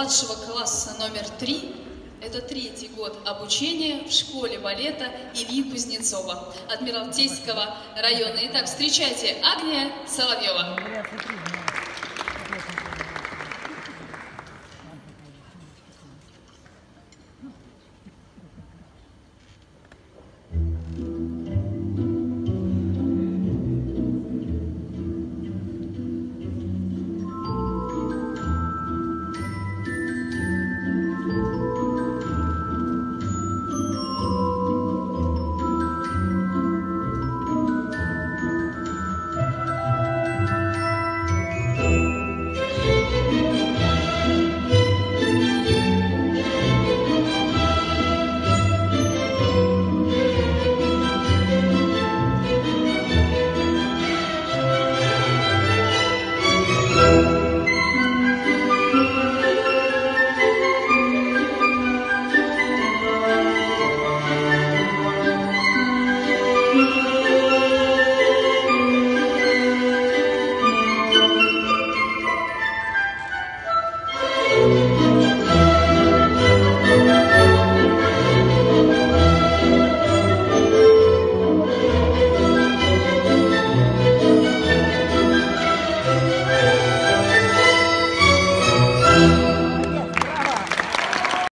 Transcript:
младшего класса номер 3. Это 3-й год обучения в школе балета Ильи Кузнецова Адмиралтейского района. Итак, встречайте Агния Соловьева.